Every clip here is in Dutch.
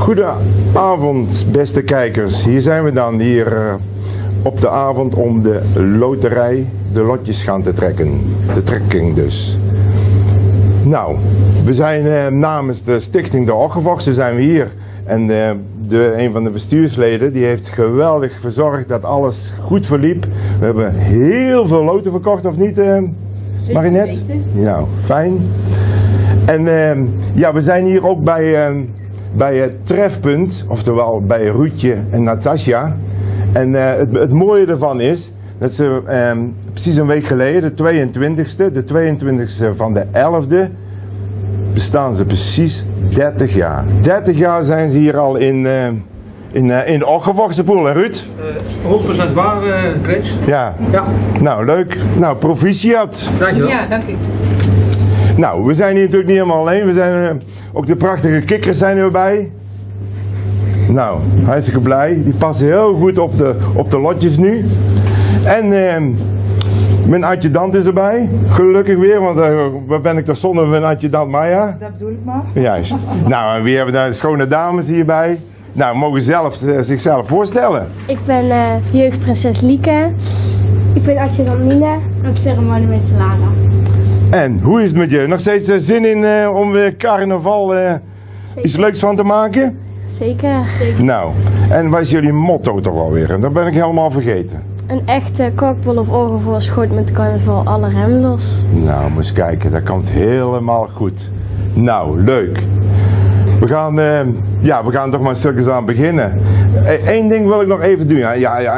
Goedenavond, beste kijkers. Hier zijn we dan op de avond om de loterij, de lotjes gaan te trekken. De trekking dus. Nou, we zijn namens de Stichting De Oggevochse zijn we hier. En een van de bestuursleden die heeft geweldig verzorgd dat alles goed verliep. We hebben heel veel loten verkocht, of niet, Marinette? Nou, fijn. En ja, we zijn hier ook bij het trefpunt, oftewel bij Ruudje en Natasja. En het mooie ervan is dat ze precies een week geleden, de 22e van de 11e, bestaan ze precies 30 jaar. 30 jaar zijn ze hier al in de Oggevochse poel, hè Ruud? 100% waar, Prins. Ja. Nou, leuk. Nou, proficiat. Dankjewel. Ja, dank u. Nou, we zijn hier natuurlijk niet helemaal alleen. We zijn, ook de prachtige kikkers zijn erbij. Nou, hartstikke blij. Die passen heel goed op de lotjes nu. En mijn adjudant is erbij. Gelukkig weer, want waar ben ik toch zonder mijn adjudant Maya? Dat bedoel ik maar. Juist. Nou, en wie hebben daar schone dames hierbij? Nou, mogen zichzelf voorstellen. Ik ben jeugdprinses Lieke. Ik ben adjudant Mine. En ceremoniemeester Lara. En hoe is het met je? Nog steeds zin in om weer carnaval iets leuks van te maken? Zeker. Nou, en wat is jullie motto toch alweer? Dat ben ik helemaal vergeten. Een echte kokbol of Oggevoors gooit met carnaval alle rem los. Nou, moet eens kijken, dat komt helemaal goed. Nou, leuk. We gaan toch maar stukjes aan beginnen. Eén ding wil ik nog even doen.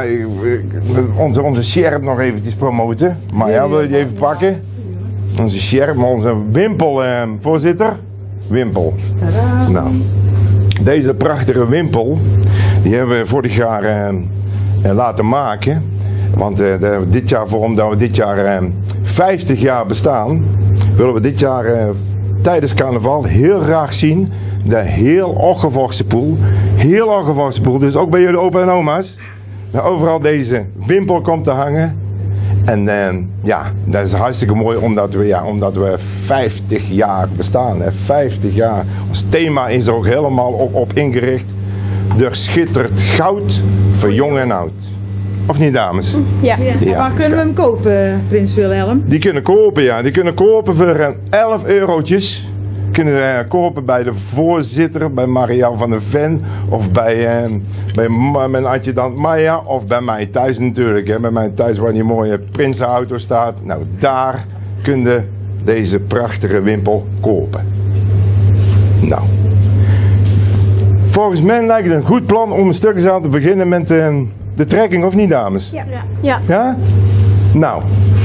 Onze Sjerp nog eventjes promoten. Maar ja, wil je die even pakken? Onze Sjerp, onze Wimpel, voorzitter. Wimpel. Tadaa. Nou, deze prachtige Wimpel, die hebben we vorig jaar laten maken. Want omdat we dit jaar 50 jaar bestaan, willen we dit jaar tijdens carnaval heel graag zien de heel Oggevochse poel. Heel Oggevochse poel, dus ook bij jullie opa en oma's. Nou, overal deze Wimpel komt te hangen. En ja, dat is hartstikke mooi omdat we 50 jaar bestaan. Hè. 50 jaar. Ons thema is er ook helemaal op ingericht. Er schittert goud voor jong en oud. Of niet, dames? Ja. Ja, Waar kunnen we hem kopen, Prins Wilhelm? Die kunnen kopen, ja. Die kunnen kopen voor 11 eurotjes. Kunnen kopen bij de voorzitter, bij Marianne van der Ven, of bij mijn adjudant Maya, of bij mij thuis natuurlijk. Hè. Bij mij thuis waar die mooie Prinsenauto staat. Nou, daar kun je deze prachtige Wimpel kopen. Nou. Volgens mij lijkt het een goed plan om een stukje aan te beginnen met de trekking, of niet, dames? Ja. Ja? Nou.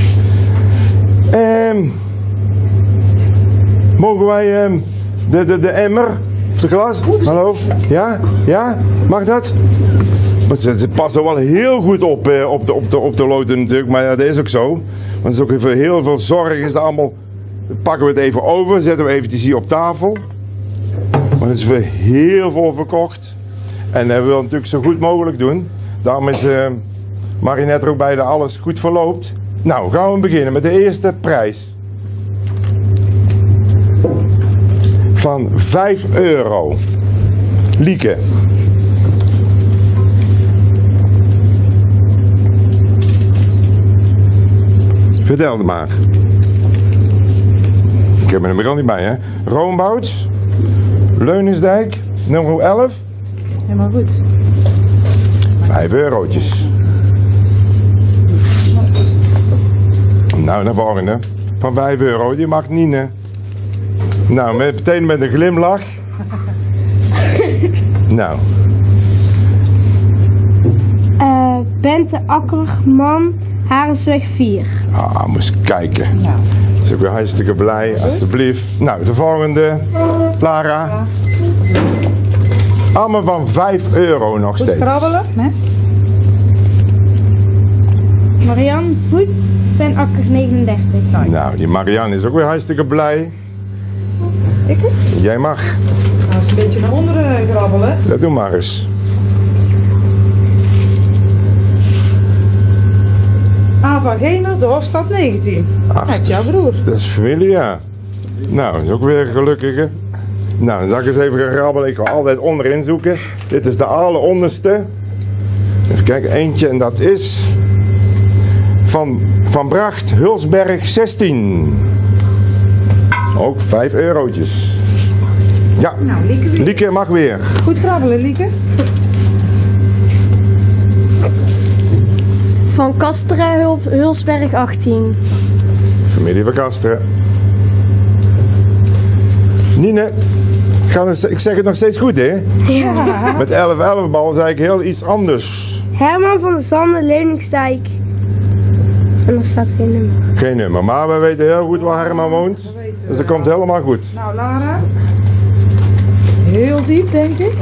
Mogen wij de emmer of de glas? Hallo? Ja? Ja? Mag dat? Maar ze past er wel heel goed op de loten natuurlijk, maar ja, dat is ook zo. Want het is ook even heel veel zorg, is dat allemaal. Dan pakken we het even over, zetten we eventjes hier op tafel. Maar het is weer heel veel verkocht. En we willen het natuurlijk zo goed mogelijk doen. Daarom is Marinette er ook bij dat alles goed verloopt. Nou, gaan we beginnen met de eerste prijs. Van 5 euro. Lieke. Vertel het maar. Ik heb er nog niet bij, hè. Roombouts. Leuningsdijk. Nummer 11. Helemaal goed. 5 eurotjes. Nou, de volgende. Van 5 euro. Die mag Nine. Nou, meteen met een glimlach. Nou. Bente Akkerman, Harensweg 4. Ah, moest kijken. Nou. Dat is ook weer hartstikke blij, alsjeblieft. Nou, de volgende. Lara. Allemaal van 5 euro nog steeds. Goed krabbelen, hè? Marianne Voet, Ben Akker 39. Nou, die Marianne is ook weer hartstikke blij. Ik? Jij mag. Nou, eens een beetje naar onderen krabbelen. Dat doe maar eens. Ava Gener, de Hofstad 19. Ach, Dat is jouw broer. Dat is familie, ja. Nou, dat is ook weer gelukkig, hè. Nou, dan zal ik eens even gaan grabbelen. Ik ga altijd onderin zoeken. Dit is de alleronderste. Even kijken, eentje en dat is van Bracht, Hulsberg 16. Ook 5 eurotjes. Ja, Nou, Lieke weer. Lieke mag weer. Goed grabbelen, Lieke. Van Kasteren, Hulsberg 18. Familie van Kasteren. Nine, ik zeg het nog steeds goed, hè? Ja. Met 11-11 bal is eigenlijk heel iets anders. Herman van der Zanden, Leuningsdijk. En er staat geen nummer. Geen nummer, maar we weten heel goed waar Herman woont. Dus dat komt helemaal goed. Nou, Lara. Heel diep, denk ik.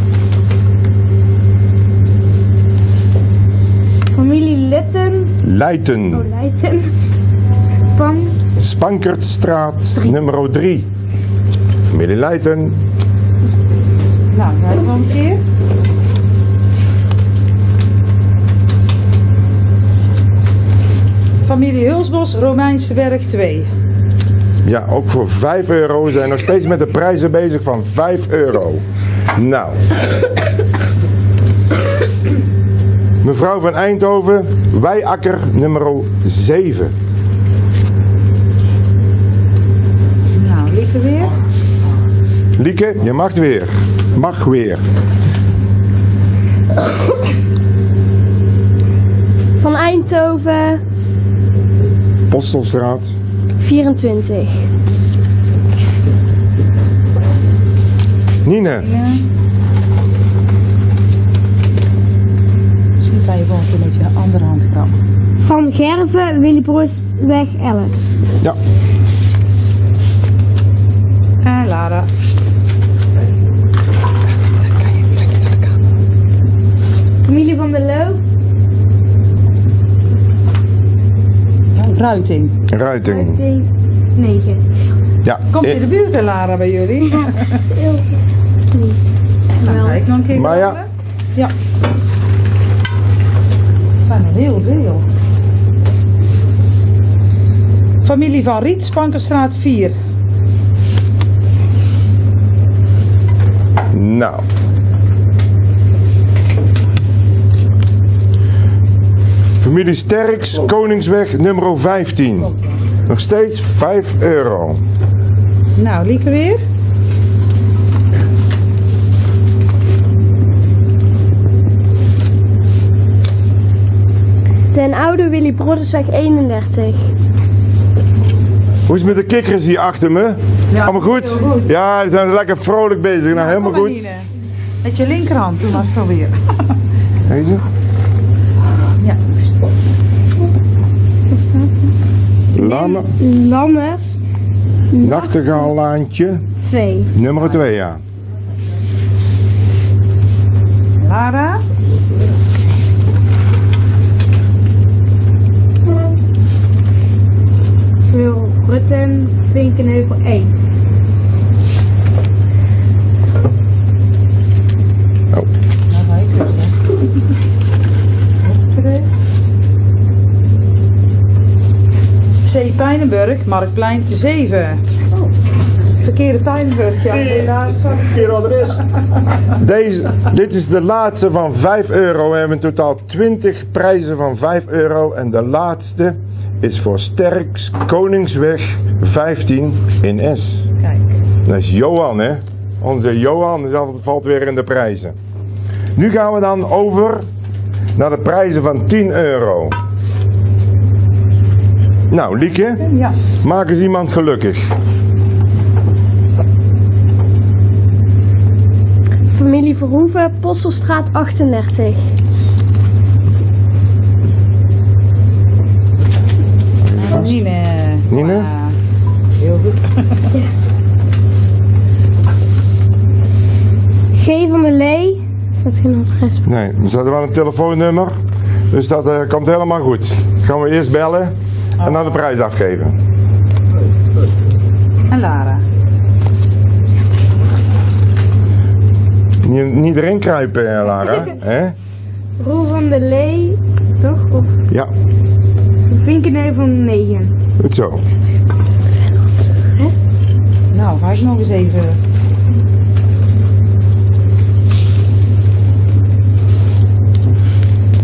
Familie Litten. Leijten, Oh, Leijten. Span. Spankertstraat nummer 3. Familie Leijten. Nou, ga ik nog een keer. Familie Hulsbos, Romeinse Berg 2. Ja, ook voor 5 euro. We zijn nog steeds met de prijzen bezig van 5 euro. Nou. Mevrouw van Eindhoven, Weiakker nummer 7. Nou, Lieke weer. Lieke, je mag weer. Mag weer. Van Eindhoven. Postelstraat. 24. Nine. Ja. Misschien kan je gewoon een keer met je andere hand krabben. Van Gerven, Willebroosweg 11. Ja. En Lara. Familie van der Loo. Ruiting. Ruiting. 9. Ja. Komt in de buurt, hè, Lara, bij jullie? Dat is Ilse. Niet. Nou, ga Wel. ik nog een keer Maar ja. grabbelen? Ja. Er zijn er heel veel. Familie van Riet, Spankerstraat 4. Nou. Familie Sterks, Koningsweg nummer 15. Nog steeds 5 euro. Nou, Lieke weer. Ten Oude Willy Brodersweg 31. Hoe is het met de kikkers hier achter me? Ja, Allemaal goed? heel goed. Ja, die zijn lekker vrolijk bezig. Nou, helemaal Kom maar, goed. Nine. Met je linkerhand, doe maar eens proberen. Deze? Ja. Wat staat er? Lama, Lammers Nachtegaallaantje, 2. nummer 2, ja. Lara. Wil Rutten, Vinkenheuvel 1. Oh. Nou ga ik dus, hè. C. Pijnenburg, Marktplein 7. Verkeerde Pijnenburg, ja, helaas. Dit is de laatste van 5 euro. We hebben in totaal 20 prijzen van 5 euro. En de laatste is voor Sterks Koningsweg 15 in S. Kijk. Dat is Johan, hè? Onze Johan valt weer in de prijzen. Nu gaan we dan over naar de prijzen van 10 euro. Nou, Lieke, Ja. maak eens iemand gelukkig. Familie Verhoeven, Postelstraat 38. Nine. Nine? Ja, heel goed. G van der Lee. Staat geen adres. Nee, er staat wel een telefoonnummer. Dus dat komt helemaal goed. Dan gaan we eerst bellen en dan de prijs afgeven. En Lara. Niet erin kruipen, Lara. Hè? Roel van der Lee. Toch? Of Ja, Vinkenheuvel 9. goed zo. Nou, ga ik nog eens even.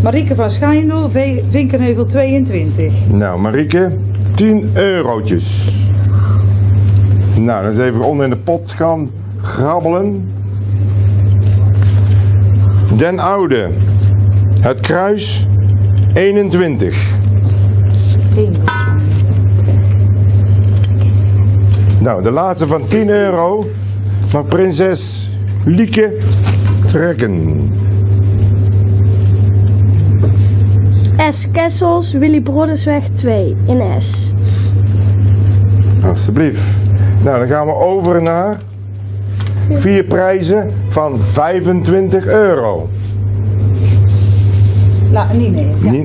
Marieke van Schijndel, Vinkenheuvel 22. Nou, Marieke, 10 eurotjes. Nou, dan eens even onder in de pot gaan grabbelen. Den Oude, het kruis, 21. Nou, de laatste van 10 euro mag prinses Lieke trekken. S. Kessels, Willy Brodersweg 2 in S. Alsjeblieft. Nou, dan gaan we over naar 4 prijzen van 25 euro. Nine is, ja.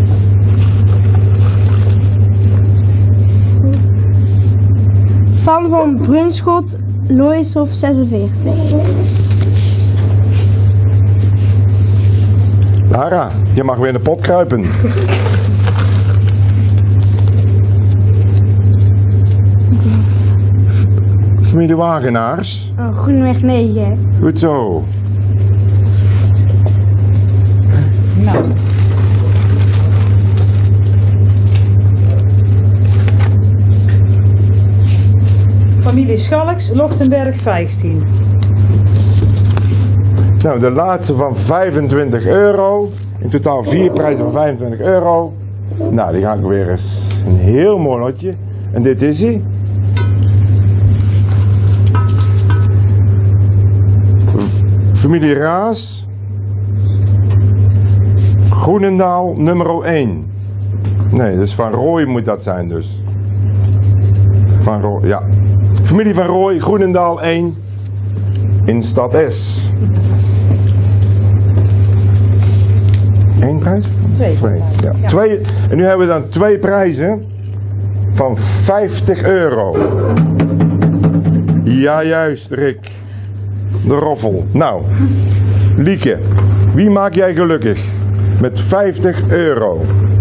Van Brunschot, Loishof 46. Lara, je mag weer in de pot kruipen. Familie Wagenaars. Oh, Groenweg 9. Goed zo. Nou. Familie Schalks, Lochtenberg 15. Nou, de laatste van 25 euro. In totaal 4 prijzen van 25 euro. Nou, die ga ik weer eens. Een heel mooi lotje. En dit is hij. Familie Raas. Groenendaal nummer 1. Nee, dus Van Rooij moet dat zijn dus. Van Rooij, ja. Familie Van Rooij, Groenendaal 1. In stad S. 1 prijs? 2. Ja. Ja. 2. En nu hebben we dan 2 prijzen van 50 euro. Ja, juist, Rick. De roffel. Nou, Lieke, wie maak jij gelukkig? Met 50 euro.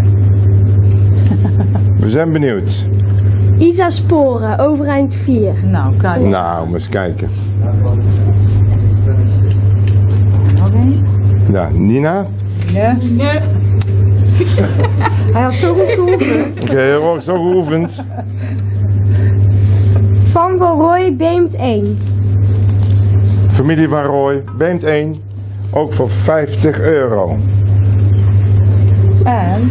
We zijn benieuwd. Isa Sporen, Overeind 4. Nou, kijk. Nou, eens kijken. Nog één. Ja, Nina. Ja. Nee. Hij had zo goed geoefend. Oké, heel erg zo geoefend. Van Rooij, Beemt 1. Familie Van Rooij, Beemt 1. Ook voor 50 euro. En?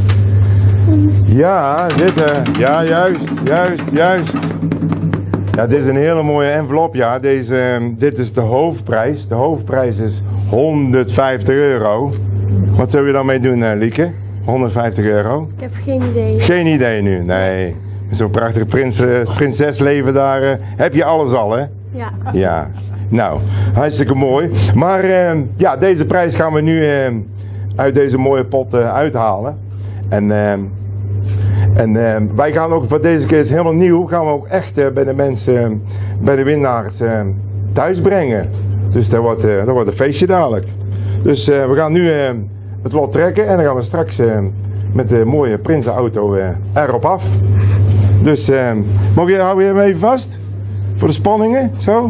Ja, ja, juist. Ja, dit is een hele mooie envelop. Ja, dit is de hoofdprijs. De hoofdprijs is 150 euro. Wat zul je dan mee doen, Lieke? 150 euro? Ik heb geen idee. Geen idee nu, nee. Zo'n prachtige prinsesleven daar. Heb je alles al, hè? Ja. Ja. Nou, hartstikke mooi. Maar ja, deze prijs gaan we nu uit deze mooie pot uithalen. En wij gaan ook, voor deze keer is helemaal nieuw, gaan we ook echt bij de mensen, bij de winnaars thuis brengen. Dus dat wordt een feestje dadelijk. Dus we gaan nu het lot trekken en dan gaan we straks met de mooie prinsenauto erop af. Dus hou je hem even vast? Voor de spanningen, zo.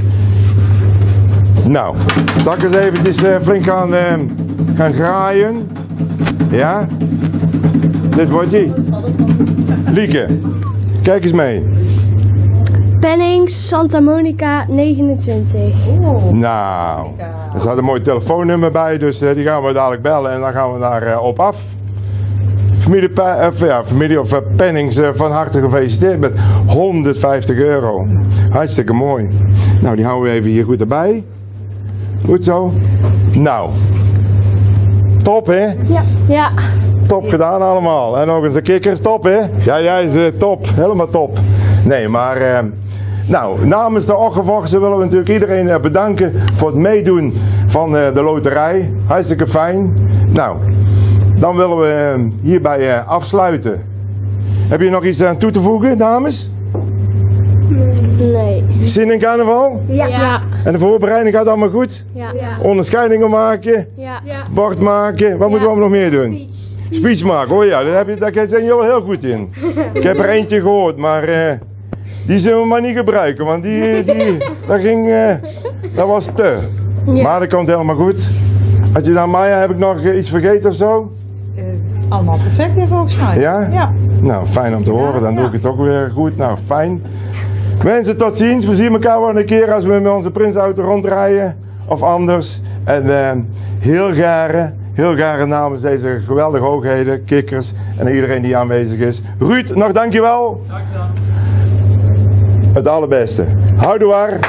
Nou, zal ik eens eventjes flink gaan graaien. Ja? Dit wordt die. Lieke, kijk eens mee. Pennings, Santa Monica 29. Nou, er staat een mooi telefoonnummer bij, dus die gaan we dadelijk bellen en dan gaan we daar op af. Familie of Pennings, van harte gefeliciteerd met 150 euro. Hartstikke mooi. Nou, die houden we even hier goed erbij. Goed zo. Nou, top hè? Ja. Ja. Top gedaan allemaal. En nog eens een kikkers, top hè? Ja, jij is top. Helemaal top. Nee, maar nou, namens de Oggevochten willen we natuurlijk iedereen bedanken voor het meedoen van de loterij. Hartstikke fijn. Nou, dan willen we hierbij afsluiten. Heb je nog iets aan toe te voegen, dames? Nee. Zin in carnaval? Ja. En de voorbereiding gaat allemaal goed? Ja. Onderscheidingen maken? Ja. Bord maken? Wat moeten we allemaal nog meer doen? Speech maken, oh ja, daar zijn jullie heel goed in. Ik heb er eentje gehoord, maar die zullen we maar niet gebruiken, want dat was te. Ja. Maar dat komt helemaal goed. Had je dan, Maya, heb ik nog iets vergeten of zo? Allemaal perfect hier volgens mij. Ja? Ja. Nou, fijn om te horen. Dan doe ik het ook weer goed. Nou, fijn. Mensen, tot ziens. We zien elkaar wel een keer als we met onze Prinsauto rondrijden. Of anders. En heel graag namens deze geweldige hoogheden, kikkers en iedereen die aanwezig is. Ruud, nog dankjewel. Dankjewel. Het allerbeste. Houdoe waar.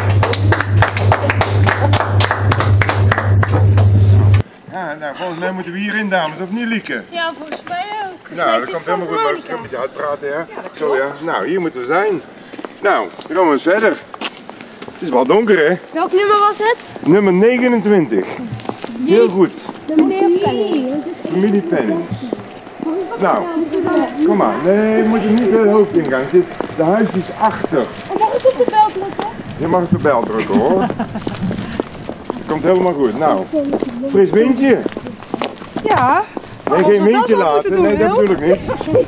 Ja, nou, volgens mij moeten we hierin, dames, of niet, Lieke? Ja, volgens mij ook. Nou, dat komt helemaal goed. Maar ik kan een beetje uitpraten, ja. Zo, ja. Nou, hier moeten we zijn. Nou, dan gaan we eens verder. Het is wel donker, hè? Welk nummer was het? Nummer 29. Heel goed. Familie Familie Penning. Nou, kom maar. Nee, je moet er niet de hoofdingang. De huis is achter. Mag ik op de bel drukken? Je mag op de bel drukken, hoor. Komt helemaal goed. Nou, fris windje. Ja. Nee, geen windje laten. Nee, dat bedoel ik niet.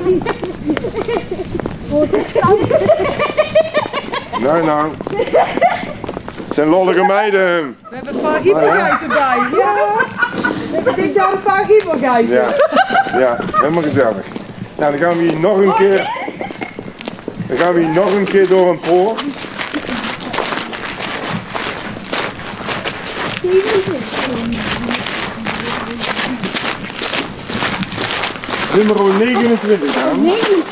Nou. Het zijn lollige meiden. We hebben een paar giebelgeiten bij. Ja. We hebben dit jaar een paar giebelgeiten. Ja, helemaal gezellig. Nou, dan gaan we hier nog een keer. Dan gaan we hier nog een keer door een poort. Nummer 29 aan.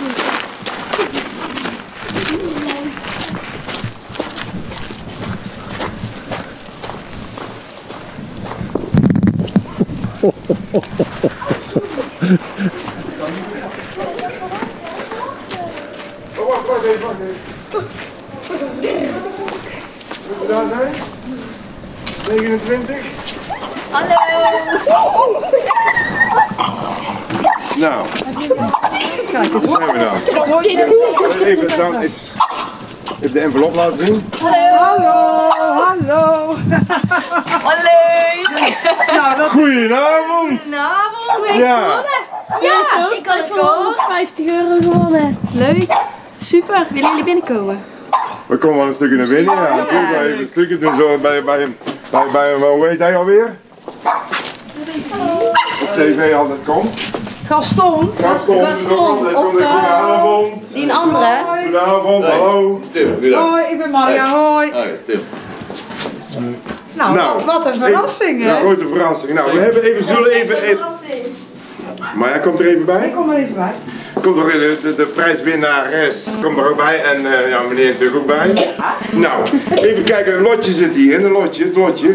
Wacht even. Zullen we daar zijn? 29? Hallo! Nou, Kijk, het daar zijn we dan. Even de envelop laten zien. Hallo. Nou, Goedenavond! Goedenavond. Ja, Ja, ik kan het gewoon. 50 euro gewonnen. Leuk. Super. Willen jullie binnenkomen? we komen wel een stukje naar binnen. Ja, natuurlijk wel even een stukje doen zo bij hoe heet hij alweer? Op tv altijd komt. Gaston. Gaston, goedenavond. Die een andere. Goedenavond, hallo. Tim, goedendag. Hoi, ik ben Marja. Hoi. Hoi, Tim. Nou, wat een verrassing, hè? Ja, grote verrassing. Nou, we hebben even, zullen even... Maar hij komt er even bij. Ik kom er even bij. Komt er de prijswinnares komt er ook bij en ja, meneer natuurlijk ook bij. Nou, even kijken, het lotje zit hier in, het lotje.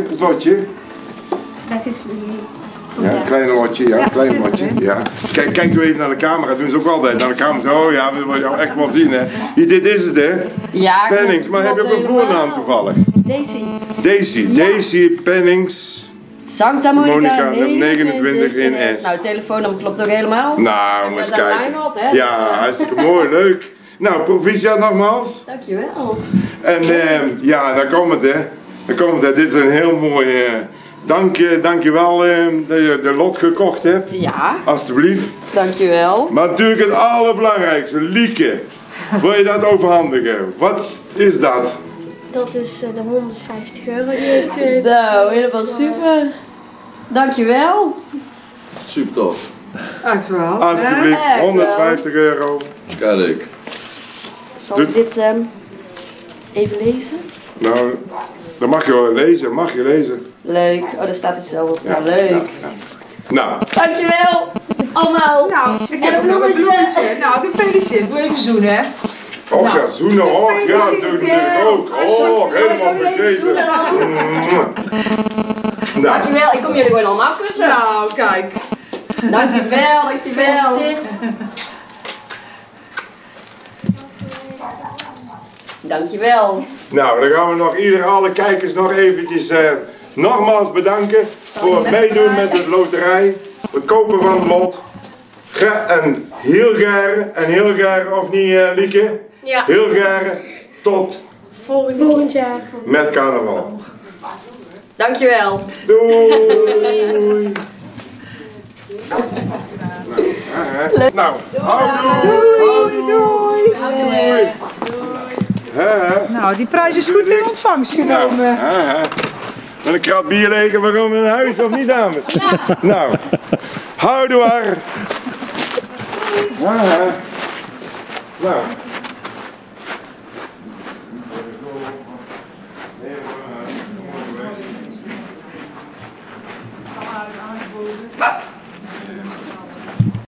Dat is voor jullie. Ja, het kleine lotje, ja, het kleine lotje. Ja. Kijk doe even naar de camera, dat doen ze ook altijd. Naar de camera, oh ja, we willen jou echt wel zien, hè. Dit is het, hè. Ja, Pennings, maar heb je ook een voornaam toevallig? Daisy. Daisy Pennings. Santa Monica, Monica, 29 in S. Nou, het telefoonnummer klopt ook helemaal. Nou, moet eens met een kijken. lijn had, hè, Ja, dus, hartstikke mooi, leuk. Nou, proficiat nogmaals. Dankjewel. En ja, daar komt het, hè. Dit is een heel mooi... Dankjewel dat je de lot gekocht hebt. Ja, Alsjeblieft. dankjewel. Maar natuurlijk het allerbelangrijkste, Lieke. Wil je dat overhandigen? Wat is dat? Dat is de 150 euro die heeft u. Nou, helemaal super. Dankjewel. Super tof. Echt wel. Alsjeblieft, Echt wel. 150 euro. Kijk, leuk. Zal ik dit even lezen? Nou, dan mag je wel lezen, Leuk. Oh, daar staat het zelf op. Nou, Ja, leuk. ja. Nou, Dankjewel. Allemaal. Nou, ik En heb een nog een bloemetje. bloemetje. Nou, gefeliciteerd. Doe even zoenen, hè. oh ja, zoenen, oh ja, dat doe ik natuurlijk ook. Oh, helemaal vergeten. Nou, Dankjewel. Ik kom jullie gewoon allemaal kussen. Nou, kijk. Dankjewel. Gefeliciteerd. Dankjewel. nou, dan gaan we nog alle kijkers nog eventjes nogmaals bedanken voor het meedoen met de loterij. Het kopen van het lot. En heel graag, of niet Lieke? Ja. Heel graag tot Volgend jaar. met carnaval. Dankjewel. Doei! Nou, doei! Nou, die prijs is goed in ontvangst genomen. Met een krat bier leeg en we gaan naar huis, of niet, dames? Ja. Nou, houdoe maar. Nou.